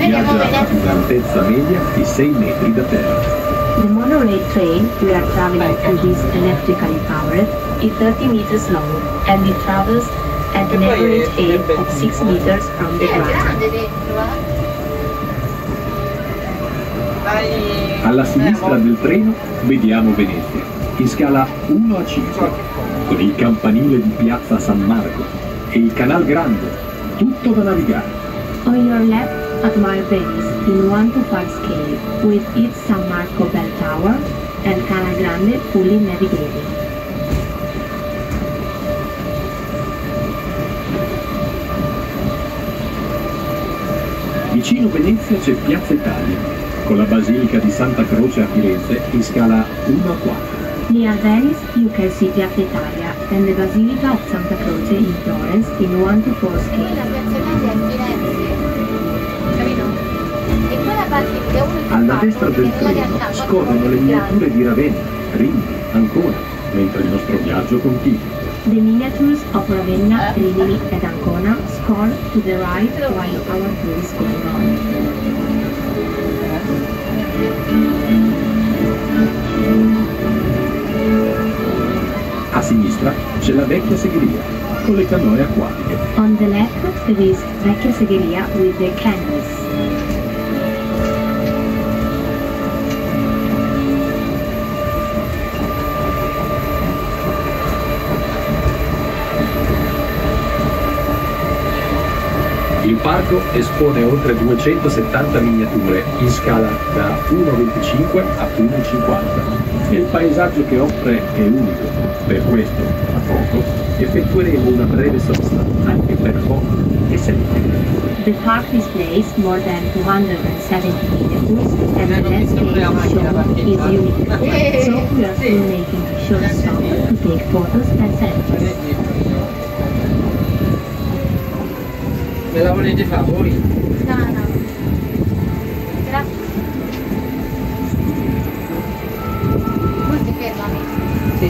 viaggia ad un'altezza media di 6 metri da terra. The monorail train we are traveling through is electrically powered, is 30 meters long, and it travels at an average height of 6 meters from the ground. Alla sinistra del treno vediamo Venezia, in scala 1 a 5, con il campanile di piazza San Marco e il Canal Grande, tutto da navigare. On your left, admire Venice in 1 to 5 scale, with its San Marco bell tower and Canal Grande fully navigated. Vicino Venezia c'è Piazza Italia, con la Basilica di Santa Croce a Firenze in scala 1 a 4. Near Venice, you can see Piazza Italia and the Basilica of Santa Croce in Florence in 1 to 4 scale. Alla destra del treno scorrono le miniature di Ravenna, Rimini, Ancona, mentre il nostro viaggio continua. The miniatures of Ravenna, Rimini and Ancona score to the right while our tour is going on. A sinistra c'è la vecchia segheria con le canoe acquatiche. On the left there is Vecchia Segheria with the canoes. Il parco espone oltre 270 miniature in scala da 1,25 a 1,50 e il paesaggio che offre è unico. Per questo, a poco, effettueremo una breve sosta anche per foto e selfie. The park displays more than 270 miniatures and the landscape shown is unique. So we are still making a short stop to take photos and selfies. Me la volete fare voi? No. Grazie. Molto fermami. Sì.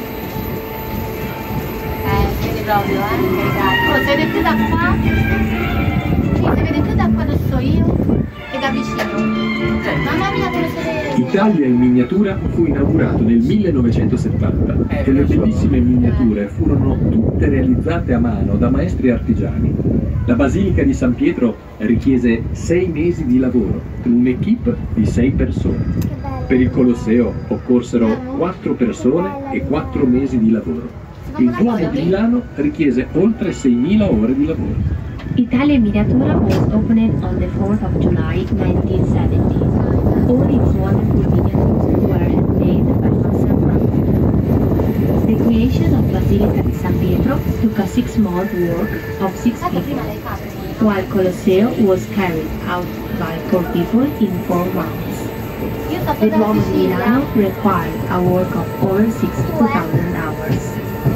Vedi proprio, ragazzi. Oh, si vede più da qua? Sì, si vede più da qua dove sto io che da vicino. Mamma mia, come si vede. Italia in miniatura fu inaugurato nel 1970 e le bellissime miniature furono tutte realizzate a mano da maestri artigiani. La Basilica di San Pietro richiese 6 mesi di lavoro con un'equipe di 6 persone. Per il Colosseo occorsero 4 persone e 4 mesi di lavoro. Il Duomo di Milano richiese oltre 6.000 ore di lavoro. Italia Miniatura was opened on the 4th of July 1970. All its wonderful miniatures were handmade by Marcel Franco. The creation of Basilica di San Pietro took a 6-month work of 6 people, while Colosseo was carried out by 4 people in 4 months. The Duomo di Milano required a work of over 62,000 hours.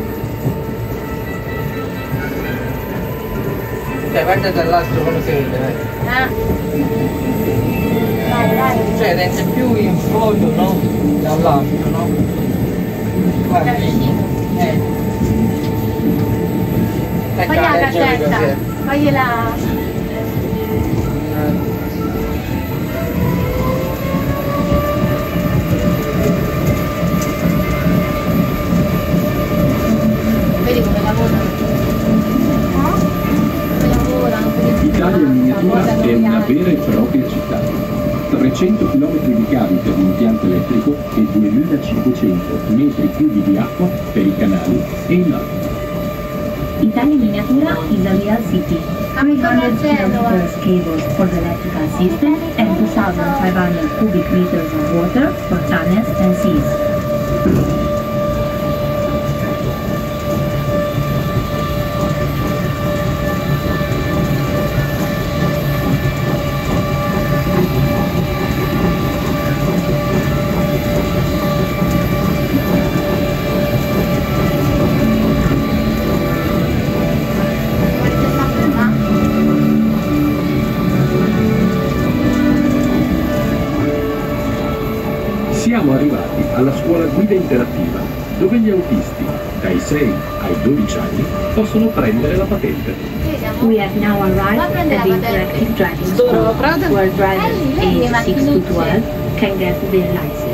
Guarda dall'altro come si vede, Vai. Cioè rende più in fondo, no? Dall'altro, no? Guarda. Fagli la cassetta, fagli la... Vedi come lavorano? L'Italia in miniatura è una vera e propria città. 300 km di cavi per l'impianto elettrico e 2500 metri cubi di acqua per i canali e il lago. Italia Miniatura is a real city. 300 kilometers cables for the electrical system and 2,500 cubic meters of water for channels and seas. Siamo arrivati alla scuola guida interattiva, dove gli autisti dai 6 ai 12 anni possono prendere la patente. We have now arrived at the interactive driving school, where drivers aged 6 to 12 can get their license.